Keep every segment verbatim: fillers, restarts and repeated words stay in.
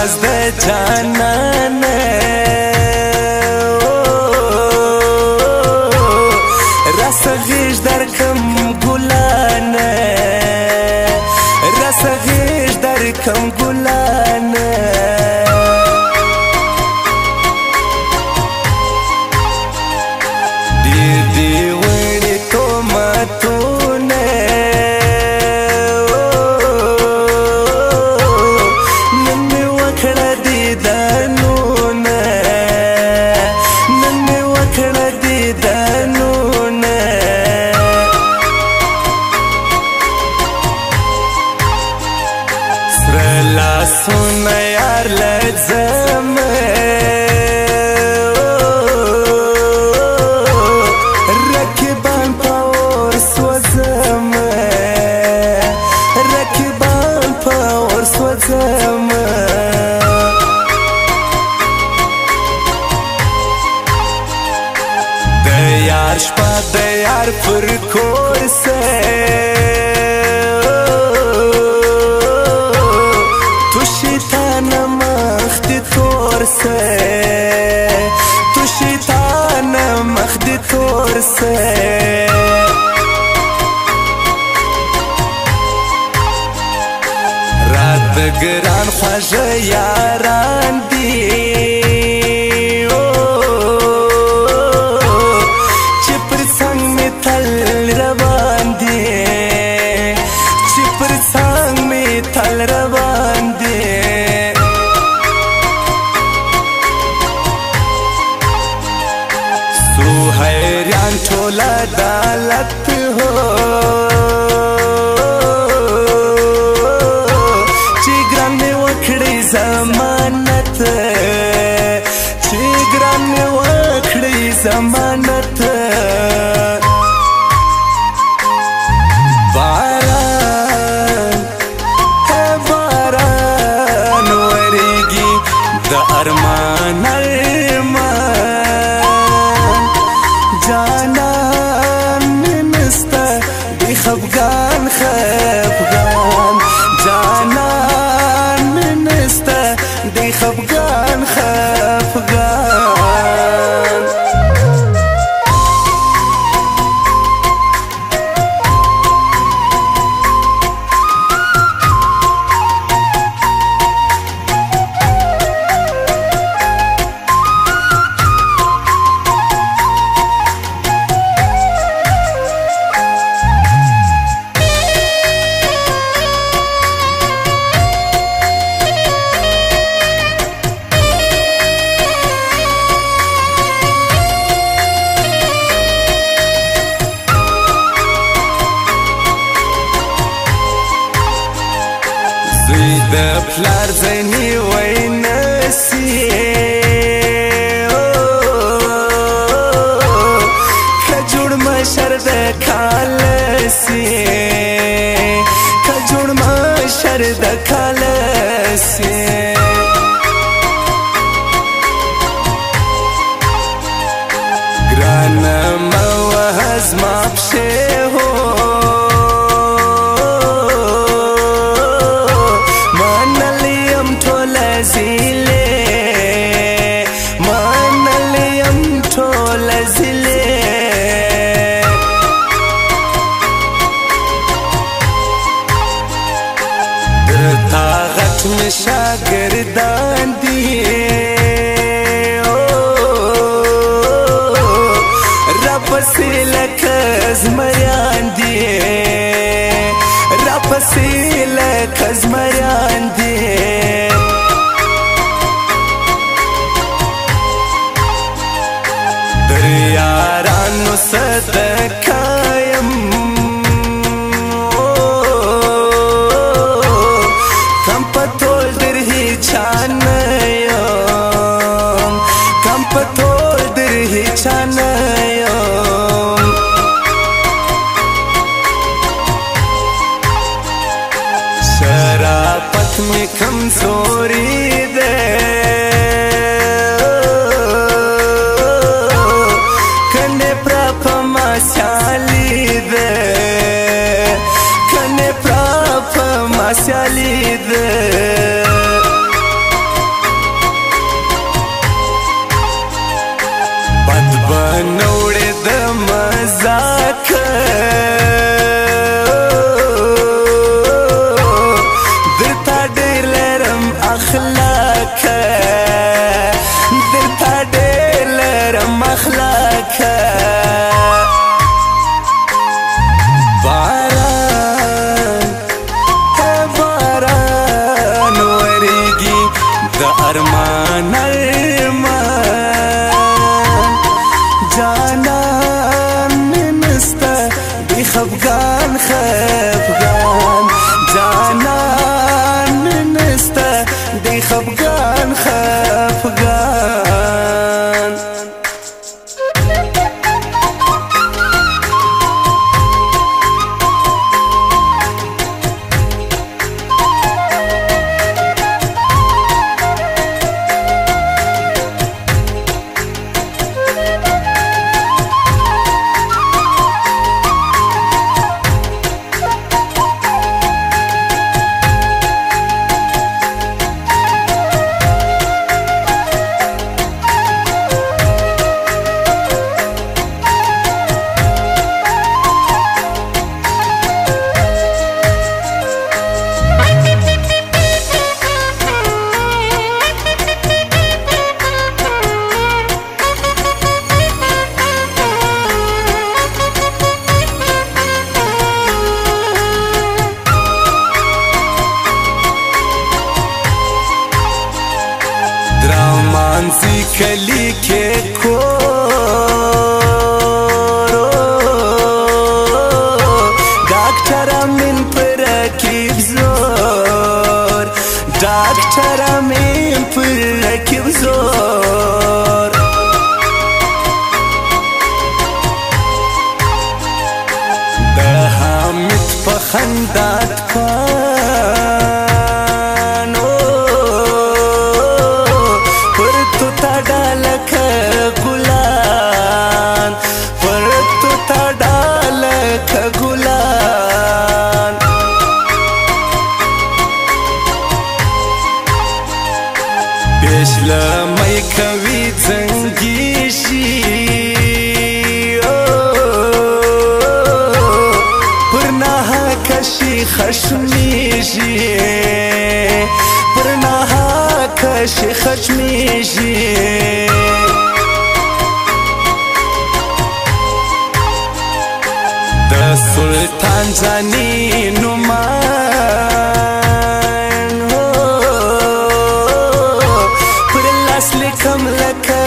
आवाज दे जानन रस गीश दर कम गुलान रस गीश दर कम गुलान दीदी वड़ी तो मतूने नन्ने वखड़ा दीदानून नन्ने वखड़ा दीदानून स्रला सुन यार लजम यार शपा दे यार पर कोर से तुशी थाना मख्दी तोर से तुशी थाना मख्दी तोर से रात गरान ख्वाज यारान दी थल रवान दे सुहैरान ठोला दालत हो चिग्रान में वखड़ी जमानत चिग्रान में वखड़ी जमानत अरमान अरमान जाना निस्ता दी खफगान खफगान जाना निस्ता दी खफगान खफगान د پلار زنی وای نسی کجوړ مشر د کالسی کجوړ مشر د کالسی ګران موهز ما بشه هو शागिर्दान दिए रब से लखज मयान दिए रब से लखज मयान दिए दरियारान सदकायम शराफत में कमजोरी दे कने प्राप मास्याली दे कने प्राप मास्याली दे ونوړې د مزاک درته ډېر لرم اخلاق درته ډېر لرم اخلاق باران باران ورېږي د ارمان ارمان جانان مې نسته بې خفګان خفګان جانان مې نسته بې خفګان خفګان درامانسی کلی کې کورو ډاکټر امین پر رکیب زور ډاکټر امین پر رکیب زور د حامد په خندات لمای کوي څنګه شي پر نه کشي خشميږي پر نه کشي خشميږي د سلطان ځاني نوما لکم لکه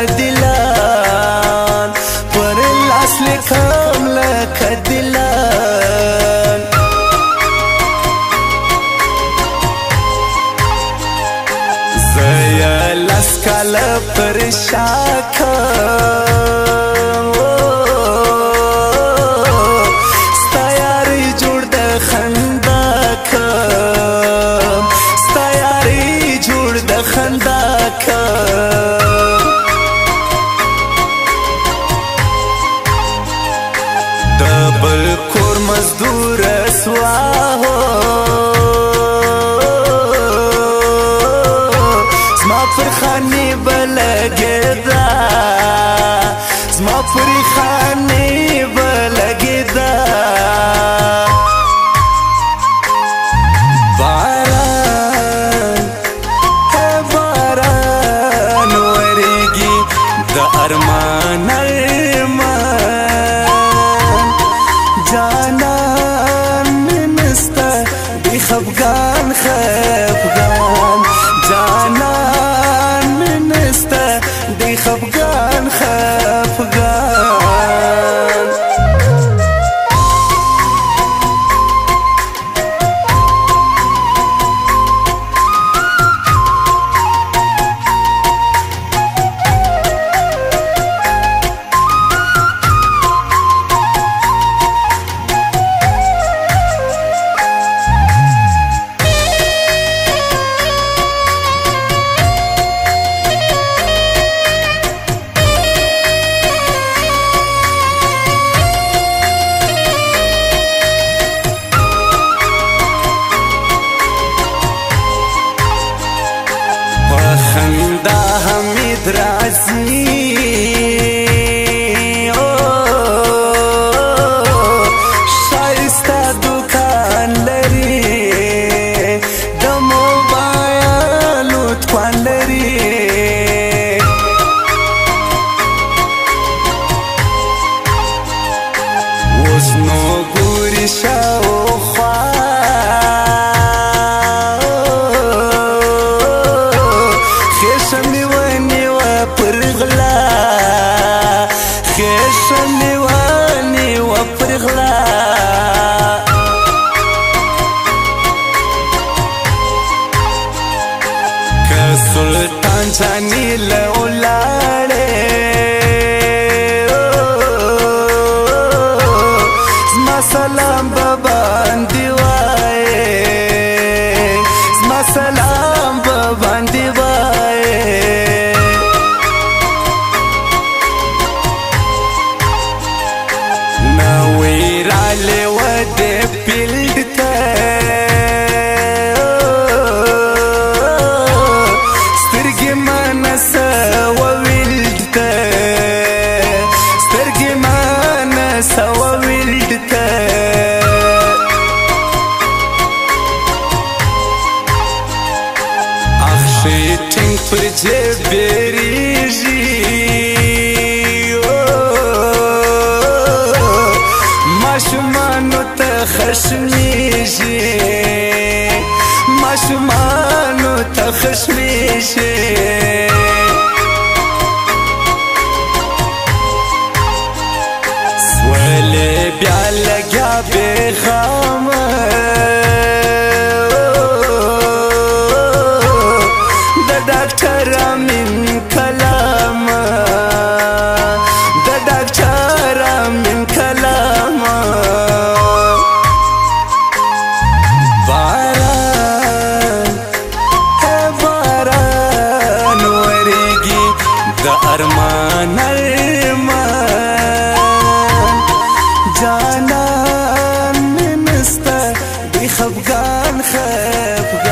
دلان پر لاس لکم لکه دلان زیا لاس کاله پر شاکم ستا یاري جوړ د خندا کم ستا یاري جوړ د خندا دبل کور مزدور سواهو زما پر خاني بلګیدا زما پر خاني بلګیدا باران باران ورېږي د ارمان ارمان جانان مې نسته بې خفګان خفګان جانان مې نسته بې خفګان خفګان شانی لولاړې زما سلام به باندې وایې زما سلام به باندې وایې نوې راغلې وه دې فیلډ ته سوا ویلډ ته اخشي ټینګ پر جیب بیریږي ماشومانو ته خشمیږي ماشومانو ته خشمیږي بیا لګیا بېغمه د ډاکټر امین کلامه د ډاکټر امین کلامه باران باران ورېږي د ارمان جانان من نسته دی خفگان خفگان